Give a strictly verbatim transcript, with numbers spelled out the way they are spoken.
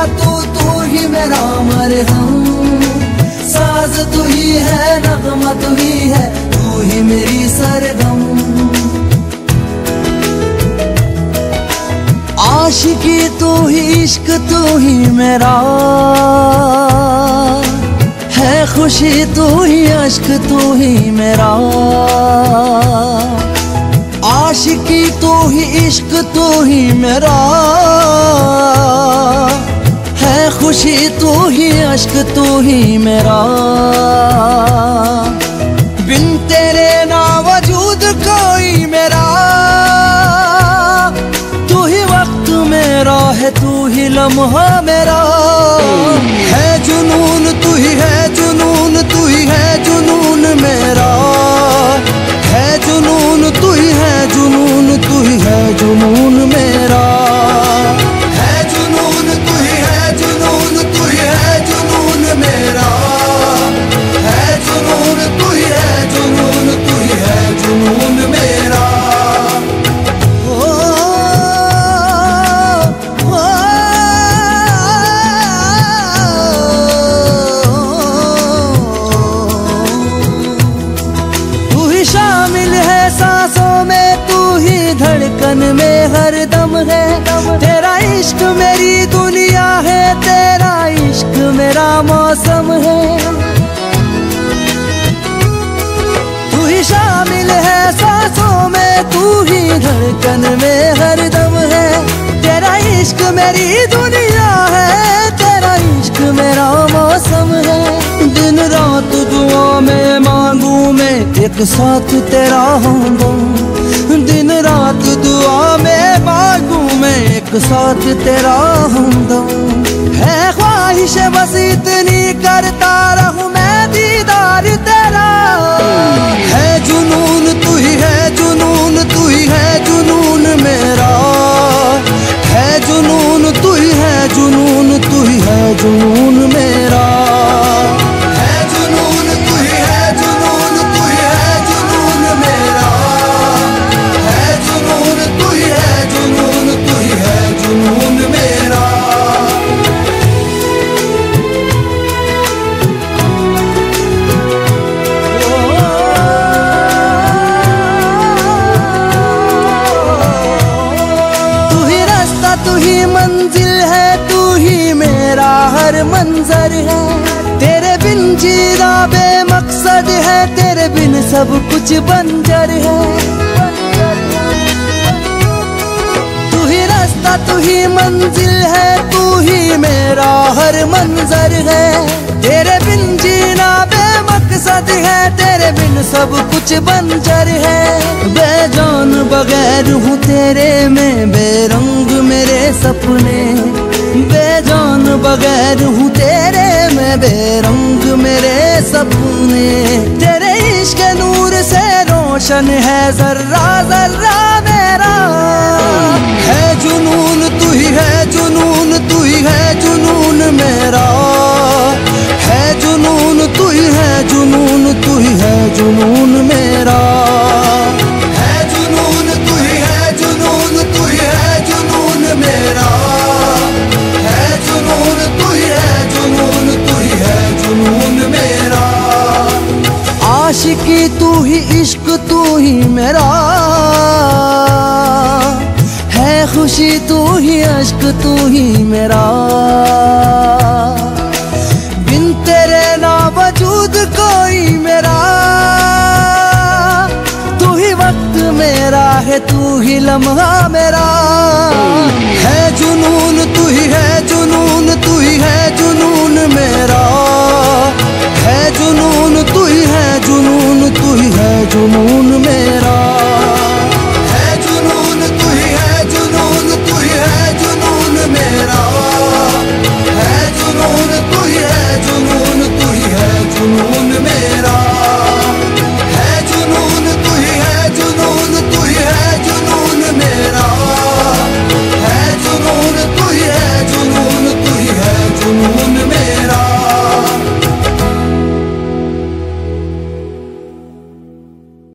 तू तू ही मेरा मरहम, साज तू ही है, नगमा तू ही है, तू ही मेरी सरगम। आशिकी तू ही, इश्क तू ही मेरा है, खुशी तू ही, अश्क तू ही मेरा। आशिकी तू ही, इश्क तू ही मेरा है, खुशी तू ही, अश्क तू ही मेरा। बिन तेरे ना वजूद कोई मेरा, तू ही वक्त मेरा है, तू ही लम्हा मेरा। है जुनून तू ही है, जुनून तू ही है, जुनून मेरा है, जुनून तू ही है, जुनून तू ही है, जुनून मेरा है, जुनून तू ही है, जुनून तू ही है, जुनून मेरा है, जुनून तू ही है, जुनून तू ही है, जुनून मेरा। धड़कन में हर दम है तेरा इश्क, मेरी दुनिया है, तेरा इश्क मेरा मौसम है। तू ही शामिल है सांसों में, तू ही धड़कन में हर दम है, तेरा इश्क मेरी दुनिया है, तेरा इश्क मेरा मौसम है। दिन रात दुआ में मांगू मैं एक साथ तेरा हमदम, दिन रात दुआ में मांगू मैं एक साथ तेरा हमदम। है ख्वाहिश बस इतनी करता रहूं मैं दीदार तेरा, है जुनून तू ही है, जुनून तू ही है, जुनून मेरा है, जुनून तू ही है, जुनून तू ही है, जुनून मेरा है, जुनून तू ही है, जुनून तू ही है, जुनून मेरा है, जुनून तू ही है, जुनून तू ही है, जुनून मेरा। तू ही रास्ता, तू ही मंजिल है, तू ही मेरा हर मंजर है, तेरे बिन जीना बेमकसद है, तेरे बिन सब कुछ बंजर है। तू ही रास्ता, तू ही मंजिल है, तू ही मेरा हर मंजर है, तेरे बिन जीना बेमकसद है, तेरे बिन सब कुछ बंजर है। बेजान बगैर हूँ तेरे में, बेरंग मेरे सपने, बेजान बगैर हूँ तेरे में, बेरंग मेरे सपने। तेरे इश्क नूर से रोशन है जर्रा जर्रा मेरा, है जुनून तू ही है, जुनून तू ही है, जुनून मेरा है, जुनून तू ही है, जुनून तू ही है, जुनून मेरा है, जुनून तू ही है, जुनून तू ही है, जुनून मेरा है, जुनून तू ही है, जुनून तू ही है, जुनून मेरा। आशिकी तू ही, इश्क तू ही मेरा है, खुशी तू ही, अश्क तू ही मेरा। बिन तेरे ना वजूद कोई मेरा, तू ही वक्त मेरा है, तू ही लम्हा मेरा है।